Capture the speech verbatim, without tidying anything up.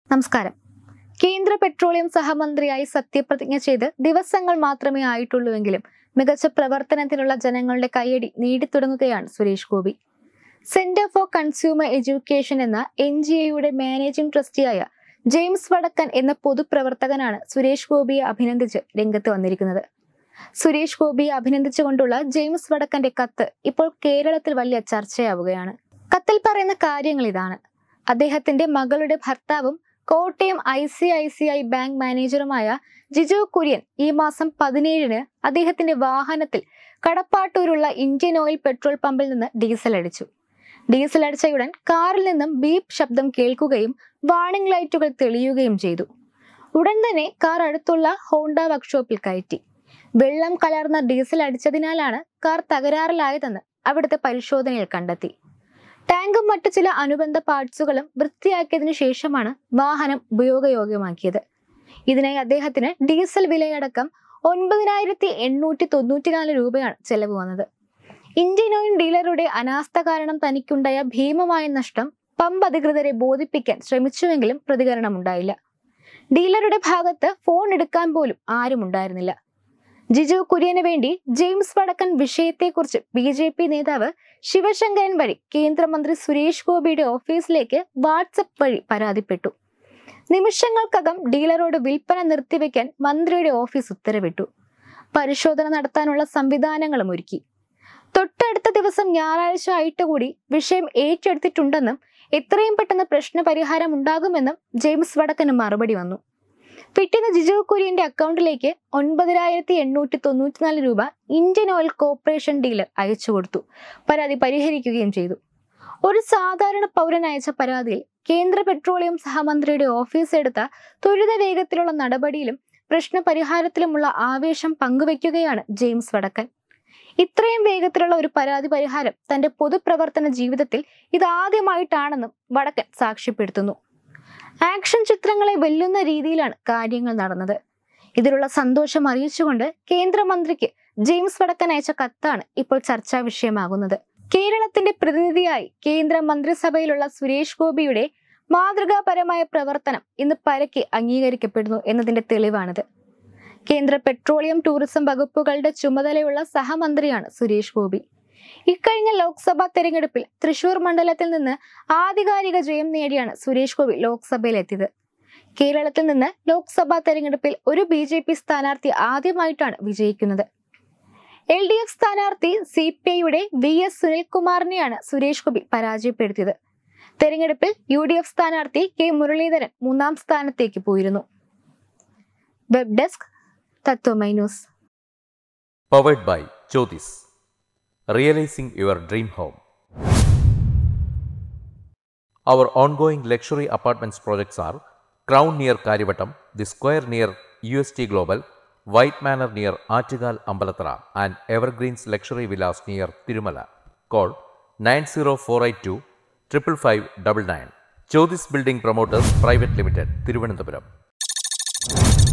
നമസ്കാരം. കേന്ദ്ര പെട്രോളിയം സഹമന്ത്രിയായി സത്യപ്രതിജ്ഞ ചെയ്ത് ദിവസങ്ങൾ മാത്രമേ ആയിട്ടുള്ളൂവെങ്കിലും മികച്ച പ്രവർത്തനത്തിനുള്ള ജനങ്ങളുടെ കയ്യടി നേടിത്തുടങ്ങുകയാണ് Suresh Gopi. Centre for consumer education എന്ന എൻ ജി എയുടെ മാനേജിംഗ് ട്രസ്റ്റിയായ ജെയിംസ് വടക്കൻ എന്ന പൊതുപ്രവർത്തകനാണ് സുരേഷ് ഗോപിയെ അഭിനന്ദിച്ച് രംഗത്ത് വന്നിരിക്കുന്നത്. സുരേഷ് ഗോപിയെ അഭിനന്ദിച്ചുകൊണ്ടുള്ള ജെയിംസ് വടക്കന്റെ കത്ത് ഇപ്പോൾ കേരളത്തിൽ വലിയ ചർച്ചയാവുകയാണ്. കത്തിൽ പറയുന്ന കാര്യങ്ങൾ ഇതാണ്. അദ്ദേഹത്തിന്റെ മകളുടെ ഭർത്താവും Kottayam I C I C I bank മാനേജറുമായ ജിജു കുര്യൻ ഈ മാസം പതിനേഴിന് അദ്ദേഹത്തിന്റെ വാഹനത്തിൽ കടപ്പാട്ടൂരുള്ള ഇന്ത്യൻ ഓയിൽ പെട്രോൾ പമ്പിൽ നിന്ന് ഡീസൽ അടിച്ചു. ഡീസൽ അടിച്ചയുടൻ കാറിൽ നിന്നും ബീപ്പ് ശബ്ദം കേൾക്കുകയും വാർണിംഗ് ലൈറ്റുകൾ തെളിയുകയും ചെയ്തു. ഉടൻ തന്നെ കാർ അടുത്തുള്ള ഹോണ്ട വർക്ക്ഷോപ്പിൽ കയറ്റി. വെള്ളം കലർന്ന ഡീസൽ അടിച്ചതിനാലാണ് കാർ തകരാറിലായതെന്ന് അവിടുത്തെ പരിശോധനയിൽ കണ്ടെത്തി. ടാങ്കും മറ്റു ചില അനുബന്ധ പാർട്സുകളും വൃത്തിയാക്കിയതിനു ശേഷമാണ് വാഹനം ഉപയോഗയോഗ്യമാക്കിയത്. ഇതിനായി അദ്ദേഹത്തിന് ഡീസൽ വിലയടക്കം ഒൻപതിനായിരത്തി എണ്ണൂറ്റി തൊണ്ണൂറ്റിനാല് രൂപയാണ് ചെലവ് വന്നത്. ഇന്ത്യൻ ഓയിൽ ഡീലറുടെ അനാസ്ഥ കാരണം തനിക്കുണ്ടായ ഭീമമായ നഷ്ടം പമ്പ് അധികൃതരെ ബോധിപ്പിക്കാൻ ശ്രമിച്ചുവെങ്കിലും പ്രതികരണമുണ്ടായില്ല. ഡീലറുടെ ഭാഗത്ത് ഫോൺ എടുക്കാൻ പോലും ആരും ഉണ്ടായിരുന്നില്ല. ജിജു കുര്യന് വേണ്ടി ജെയിംസ് വടക്കൻ വിഷയത്തെക്കുറിച്ച് ബി ജെ പി നേതാവ് ശിവശങ്കരൻ വഴി കേന്ദ്രമന്ത്രി സുരേഷ് ഗോപിയുടെ ഓഫീസിലേക്ക് വാട്സപ്പ് വഴി പരാതിപ്പെട്ടു. നിമിഷങ്ങൾക്കകം ഡീലറോട് വിൽപ്പന നിർത്തിവെക്കാൻ മന്ത്രിയുടെ ഓഫീസ് ഉത്തരവിട്ടു. പരിശോധന നടത്താനുള്ള സംവിധാനങ്ങളും ഒരുക്കി. തൊട്ടടുത്ത ദിവസം ഞായറാഴ്ച ആയിട്ട് കൂടി വിഷയം ഏറ്റെടുത്തിട്ടുണ്ടെന്നും എത്രയും പെട്ടെന്ന് പ്രശ്ന പരിഹാരം ഉണ്ടാകുമെന്നും ജെയിംസ് വടക്കന് മറുപടി വന്നു. പിറ്റേന്ന് ജിജു കുര്യന്റെ അക്കൗണ്ടിലേക്ക് ഒൻപതിനായിരത്തി എണ്ണൂറ്റി തൊണ്ണൂറ്റിനാല് രൂപ ഇന്ത്യൻ ഓയിൽ കോർപ്പറേഷൻ ഡീലർ അയച്ചു കൊടുത്തു. പരാതി പരിഹരിക്കുകയും ചെയ്തു. ഒരു സാധാരണ പൗരൻ അയച്ച പരാതിയിൽ കേന്ദ്ര പെട്രോളിയം സഹമന്ത്രിയുടെ ഓഫീസ് എടുത്ത ത്വരിത വേഗത്തിലുള്ള നടപടിയിലും പ്രശ്ന പരിഹാരത്തിലുമുള്ള ആവേശം പങ്കുവെക്കുകയാണ് ജെയിംസ് വടക്കൻ. ഇത്രയും വേഗത്തിലുള്ള ഒരു പരാതി പരിഹാരം തന്റെ പൊതുപ്രവർത്തന ജീവിതത്തിൽ ഇതാദ്യമായിട്ടാണെന്നും വടക്കൻ സാക്ഷ്യപ്പെടുത്തുന്നു. ആക്ഷൻ ചിത്രങ്ങളെ വെല്ലുന്ന രീതിയിലാണ് കാര്യങ്ങൾ നടന്നത്. ഇതിലുള്ള സന്തോഷം അറിയിച്ചുകൊണ്ട് കേന്ദ്രമന്ത്രിക്ക് ജെയിംസ് വടക്കൻ അയച്ച കത്താണ് ഇപ്പോൾ ചർച്ചാ വിഷയമാകുന്നത്. കേരളത്തിന്റെ പ്രതിനിധിയായി കേന്ദ്ര മന്ത്രിസഭയിലുള്ള സുരേഷ് ഗോപിയുടെ മാതൃകാപരമായ പ്രവർത്തനം ഇന്ന് പരക്കെ അംഗീകരിക്കപ്പെടുന്നു എന്നതിന്റെ തെളിവാണിത്. കേന്ദ്ര പെട്രോളിയം ടൂറിസം വകുപ്പുകളുടെ ചുമതലയുള്ള സഹമന്ത്രിയാണ് സുരേഷ് ഗോപി. ഇക്കഴിഞ്ഞ ലോക്സഭാ തെരഞ്ഞെടുപ്പിൽ തൃശൂർ മണ്ഡലത്തിൽ നിന്ന് ആധികാരിക ജയം നേടിയാണ് സുരേഷ് ഗോപി ലോക്സഭയിലെത്തിയത്. കേരളത്തിൽ നിന്ന് ലോക്സഭാ തെരഞ്ഞെടുപ്പിൽ ഒരു ബി ജെ പി സ്ഥാനാർത്ഥി ആദ്യമായിട്ടാണ് വിജയിക്കുന്നത്. എൽ ഡി എഫ് സ്ഥാനാർത്ഥി സി പി ഐയുടെ വി എസ് സുനിൽകുമാറിനെയാണ് സുരേഷ് ഗോപി പരാജയപ്പെടുത്തിയത്. തെരഞ്ഞെടുപ്പിൽ യു ഡി എഫ് സ്ഥാനാർത്ഥി കെ മുരളീധരൻ മൂന്നാം സ്ഥാനത്തേക്ക് പോയിരുന്നു. Web desk Tatwamayi news. Powered by Jyothis. Realizing your dream home. Our ongoing luxury apartments projects are Crown near Karivattam, The Square near U S T Global, White Manor near Aattugal Ambalathara, and Evergreens Luxury Villas near Tirumala. Call nine zero four eight two five five five nine nine. Jyothis Building Promoters Private Limited, Thiruvananthapuram.